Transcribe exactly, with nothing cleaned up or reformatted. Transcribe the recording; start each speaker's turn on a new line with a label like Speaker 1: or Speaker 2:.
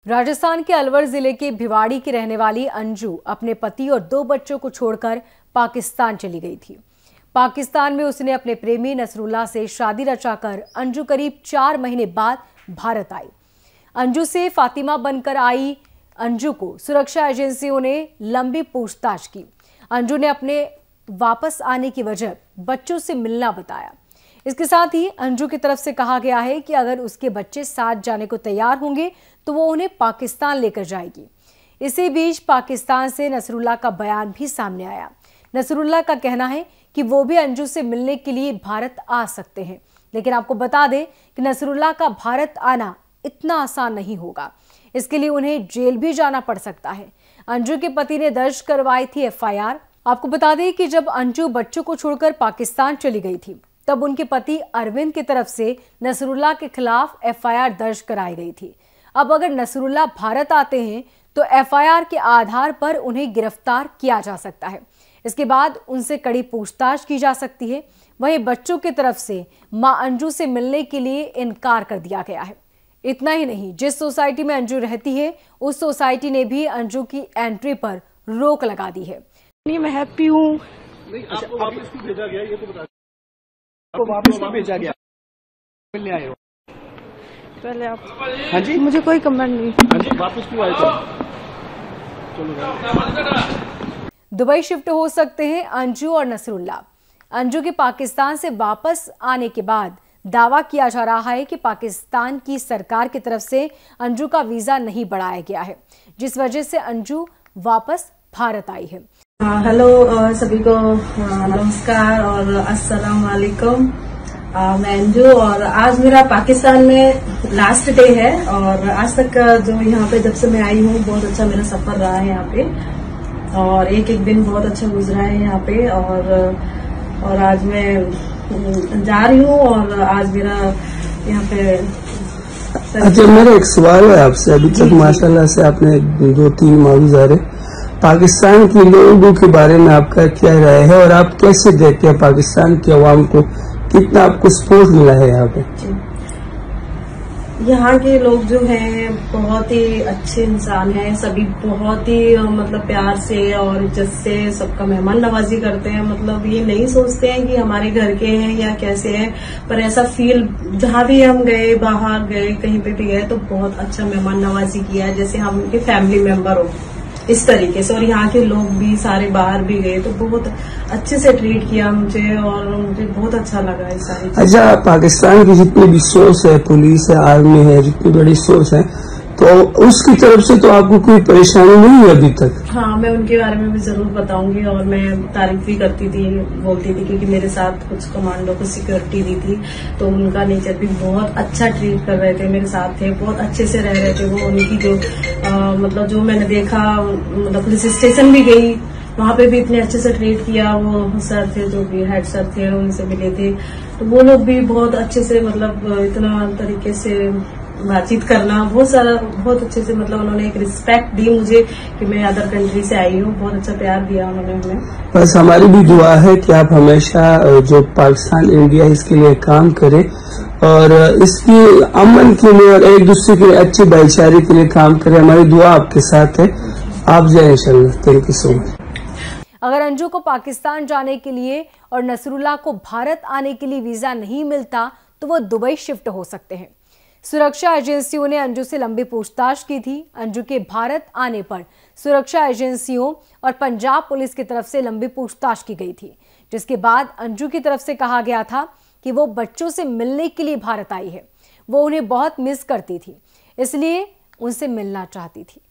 Speaker 1: राजस्थान के अलवर जिले के भिवाड़ी की रहने वाली अंजू अपने पति और दो बच्चों को छोड़कर पाकिस्तान चली गई थी। पाकिस्तान में उसने अपने प्रेमी नसरुल्लाह से शादी रचाकर अंजू करीब चार महीने बाद भारत आई। अंजू से फातिमा बनकर आई अंजू को सुरक्षा एजेंसियों ने लंबी पूछताछ की। अंजू ने अपने वापस आने की वजह बच्चों से मिलना बताया। इसके साथ ही अंजू की तरफ से कहा गया है कि अगर उसके बच्चे साथ जाने को तैयार होंगे तो वो उन्हें पाकिस्तान लेकर जाएगी। इसी बीच पाकिस्तान से नसरुल्लाह का बयान भी सामने आया। नसरुल्लाह का कहना है कि वो भी अंजू से मिलने के लिए भारत आ सकते हैं, लेकिन आपको बता दें कि नसरुल्लाह का भारत आना इतना आसान नहीं होगा। इसके लिए उन्हें जेल भी जाना पड़ सकता है। अंजू के पति ने दर्ज करवाई थी एफ आई आर। आपको बता दें कि जब अंजू बच्चों को छोड़कर पाकिस्तान चली गई थी तब उनके पति अरविंद की तरफ से नसरुल्लाह के खिलाफ एफ आई आर दर्ज कराई गई थी। अब अगर नसरुल्लाह भारत आते हैं तो एफ आई आर के आधार पर उन्हें गिरफ्तार किया जा सकता है। इसके बाद उनसे कड़ी पूछताछ की जा सकती है। वहीं बच्चों की तरफ से मां अंजू से मिलने के लिए इनकार कर दिया गया है। इतना ही नहीं, जिस सोसाइटी में अंजू रहती है उस सोसाइटी ने भी अंजू की एंट्री पर रोक लगा दी है।
Speaker 2: मैं हैप्पी हूँ।
Speaker 3: आपको वापस क्यों भेजा गया ये तो बता। आपको वापस क्यों भेजा गया? मिलने आए हो?
Speaker 2: पहले आप।
Speaker 3: हाँ जी,
Speaker 2: मुझे कोई कमेंट नहीं।
Speaker 3: हाँ जी, वापस क्यों आए थे? चलो।
Speaker 1: दुबई शिफ्ट हो सकते हैं अंजू और नसरुल्लाह। अंजू के पाकिस्तान से वापस आने के बाद दावा किया जा रहा है कि पाकिस्तान की सरकार की तरफ से अंजू का वीजा नहीं बढ़ाया गया है, जिस वजह से अंजू वापस भारत आई है।
Speaker 4: हेलो सभी को नमस्कार और अस्सलाम वालेकुम। मैं अंजू और आज मेरा पाकिस्तान में लास्ट डे है और आज तक जो यहाँ पे जब से मैं आई हूँ बहुत अच्छा मेरा सफर रहा है यहाँ पे और एक एक दिन बहुत अच्छा गुजरा है यहाँ पे और और आज मैं जा रही हूँ और आज मेरा यहाँ पे।
Speaker 5: अच्छा, मेरा एक सवाल है आपसे। अभी तक माशाल्लाह से आपने दो तीन मालूम जा रहे पाकिस्तान के लोगों के बारे में आपका क्या राय है और आप कैसे देखते हैं पाकिस्तान के अवाम को, कितना आपको सपोर्ट मिला है यहाँ पे?
Speaker 4: यहाँ के लोग जो हैं बहुत ही अच्छे इंसान हैं। सभी बहुत ही मतलब प्यार से और इज्जत से सबका मेहमान नवाजी करते हैं। मतलब ये नहीं सोचते हैं कि हमारे घर के हैं या कैसे हैं, पर ऐसा फील जहाँ भी हम गए, बाहर गए, कहीं पे भी गए तो बहुत अच्छा मेहमान नवाजी किया है, जैसे हम उनके फैमिली मेंबर हो इस तरीके से। और यहाँ के लोग भी सारे बाहर भी गए तो बहुत अच्छे से ट्रीट किया मुझे और मुझे बहुत अच्छा लगा इस सारी।
Speaker 5: अच्छा, पाकिस्तान की जितनी भी सोर्स है, पुलिस है, आर्मी है, जितनी बड़ी सोर्स है, तो उसकी तरफ से तो आपको कोई परेशानी नहीं हुई अभी तक?
Speaker 4: हाँ, मैं उनके बारे में भी जरूर बताऊंगी और मैं तारीफ भी करती थी, बोलती थी क्योंकि मेरे साथ कुछ कमांडो को सिक्योरिटी दी थी तो उनका नेचर भी बहुत अच्छा ट्रीट कर रहे थे, मेरे साथ थे, बहुत अच्छे से रह रहे थे वो। उनकी जो आ, मतलब जो मैंने देखा, मतलब पुलिस स्टेशन भी गई, वहाँ पे भी इतने अच्छे से ट्रीट किया। वो सर थे जो भी हेड सर थे, उनसे मिले थे तो वो लोग भी बहुत अच्छे से, मतलब इतना तरीके से बातचीत करना, बहुत सारा बहुत अच्छे से, मतलब उन्होंने एक रिस्पेक्ट दी मुझे कि मैं अदर कंट्री से आई हूँ। बहुत अच्छा प्यार दिया उन्होंने हमें।
Speaker 5: बस हमारी भी दुआ है कि आप हमेशा जो पाकिस्तान इंडिया इसके लिए काम करें और इसकी अमन के लिए और एक दूसरे के अच्छे भाईचारे के लिए काम करें। हमारी दुआ आपके साथ है। आप जाए इंशाल्लाह। Thank you so much.
Speaker 1: अगर अंजू को पाकिस्तान जाने के लिए और नसरुल्लाह को भारत आने के लिए वीजा नहीं मिलता तो वो दुबई शिफ्ट हो सकते हैं। सुरक्षा एजेंसियों ने अंजू से लंबी पूछताछ की थी। अंजू के भारत आने पर सुरक्षा एजेंसियों और पंजाब पुलिस की तरफ से लंबी पूछताछ की गई थी, जिसके बाद अंजू की तरफ से कहा गया था कि वो बच्चों से मिलने के लिए भारत आई है। वो उन्हें बहुत मिस करती थी, इसलिए उनसे मिलना चाहती थी।